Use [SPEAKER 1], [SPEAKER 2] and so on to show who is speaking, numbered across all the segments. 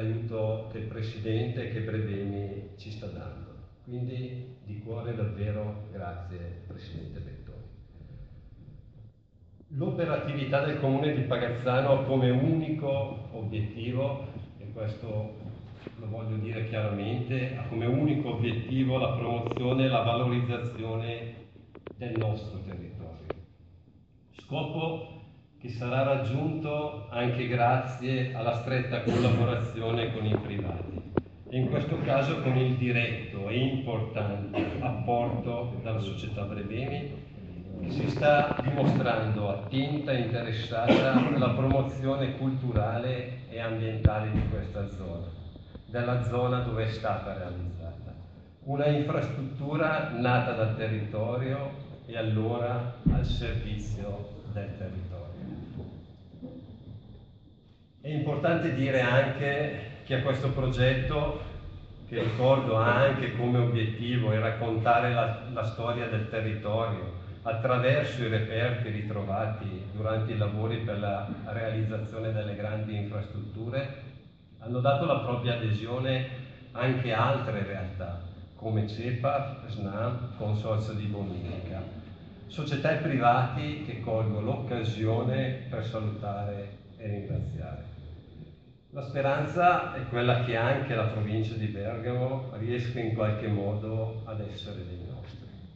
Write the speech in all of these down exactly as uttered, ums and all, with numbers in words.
[SPEAKER 1] l'aiuto che il Presidente e che Brebemi ci sta dando. Quindi di cuore davvero grazie Presidente Bettoni. L'operatività del Comune di Pagazzano come unico obiettivo, e questo lo voglio dire chiaramente, ha come unico obiettivo la promozione e la valorizzazione del nostro territorio. Scopo che sarà raggiunto anche grazie alla stretta collaborazione con i privati, e in questo caso con il diretto e importante apporto dalla società Brebemi, che si sta dimostrando attenta e interessata alla promozione culturale e ambientale di questa zona, della zona dove è stata realizzata. Una infrastruttura nata dal territorio e allora al servizio del territorio. È importante dire anche che a questo progetto, che ricordo ha anche come obiettivo il raccontare la, la storia del territorio attraverso i reperti ritrovati durante i lavori per la realizzazione delle grandi infrastrutture, hanno dato la propria adesione anche altre realtà come CEPA, SNAM, Consorzio di Bonifica, società e privati che colgo l'occasione per salutare e ringraziare. La speranza è quella che anche la provincia di Bergamo riesca in qualche modo ad essere dei nostri.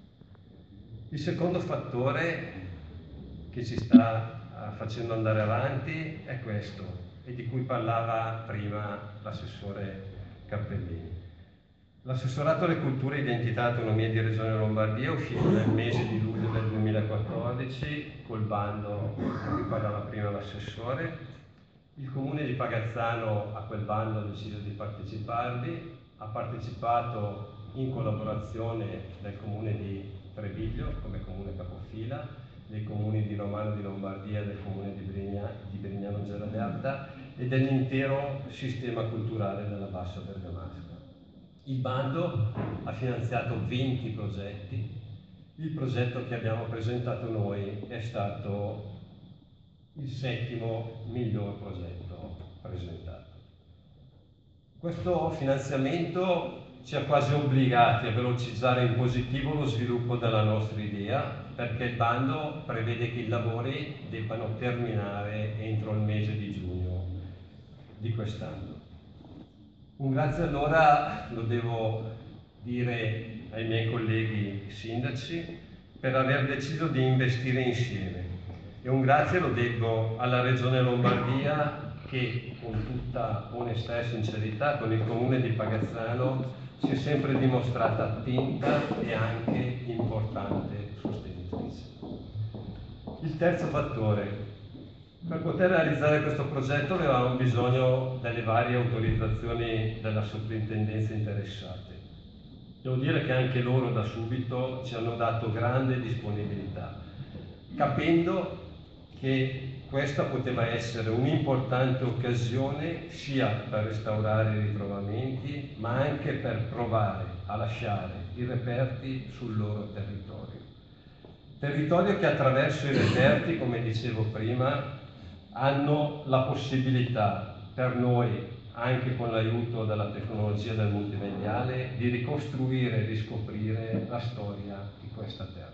[SPEAKER 1] Il secondo fattore che ci sta facendo andare avanti è questo, e di cui parlava prima l'assessore Cappellini. L'assessorato alle culture, identità e autonomia di Regione Lombardia è uscito nel mese di luglio del duemilaquattordici col bando di cui parlava prima l'assessore. Il Comune di Pagazzano a quel bando ha deciso di parteciparvi, ha partecipato in collaborazione del Comune di Treviglio come Comune capofila, dei Comuni di Romano di Lombardia, del Comune di, Brigna, di Brignano Geraberta e dell'intero sistema culturale della Bassa Bergamasca. Il bando ha finanziato venti progetti, il progetto che abbiamo presentato noi è stato il settimo miglior progetto presentato. Questo finanziamento ci ha quasi obbligati a velocizzare in positivo lo sviluppo della nostra idea, perché il bando prevede che i lavori debbano terminare entro il mese di giugno di quest'anno. Un grazie allora lo devo dire ai miei colleghi sindaci per aver deciso di investire insieme, e un grazie lo devo alla Regione Lombardia che con tutta onestà e sincerità con il Comune di Pagazzano si è sempre dimostrata attenta e anche importante sostenitrice. Il terzo fattore: per poter realizzare questo progetto avevamo bisogno delle varie autorizzazioni della soprintendenza interessate. Devo dire che anche loro da subito ci hanno dato grande disponibilità, capendo che questa poteva essere un'importante occasione sia per restaurare i ritrovamenti, ma anche per provare a lasciare i reperti sul loro territorio. Territorio che attraverso i reperti, come dicevo prima, hanno la possibilità per noi, anche con l'aiuto della tecnologia del multimediale, di ricostruire e riscoprire la storia di questa terra.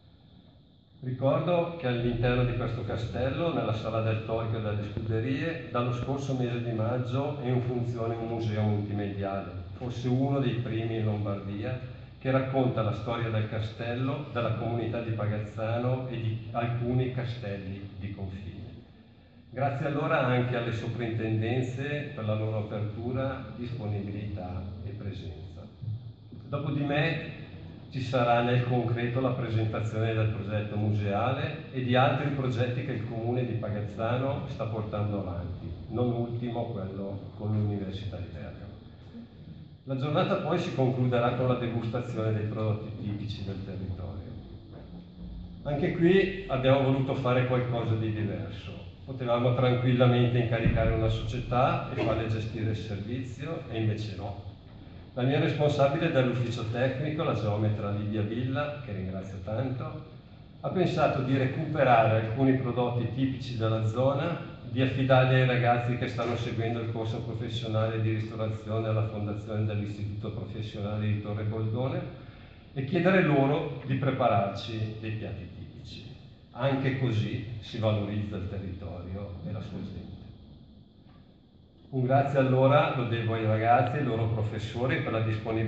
[SPEAKER 1] Ricordo che all'interno di questo castello, nella sala del torico delle scuderie, dallo scorso mese di maggio è in funzione un museo multimediale, forse uno dei primi in Lombardia, che racconta la storia del castello, della comunità di Pagazzano e di alcuni castelli di confine. Grazie allora anche alle soprintendenze per la loro apertura, disponibilità e presenza. Dopo di me ci sarà nel concreto la presentazione del progetto museale e di altri progetti che il Comune di Pagazzano sta portando avanti, non ultimo quello con l'Università di Bergamo. La giornata poi si concluderà con la degustazione dei prodotti tipici del territorio. Anche qui abbiamo voluto fare qualcosa di diverso. Potevamo tranquillamente incaricare una società e farle gestire il servizio, e invece no. La mia responsabile dell'ufficio tecnico, la geometra Lidia Villa, che ringrazio tanto, ha pensato di recuperare alcuni prodotti tipici della zona, di affidarli ai ragazzi che stanno seguendo il corso professionale di ristorazione alla fondazione dell'Istituto Professionale di Torre Boldone e chiedere loro di prepararci dei piatti tipici. Anche così si valorizza il territorio e la sua gente. Un grazie allora lo devo ai ragazzi e ai loro professori per la disponibilità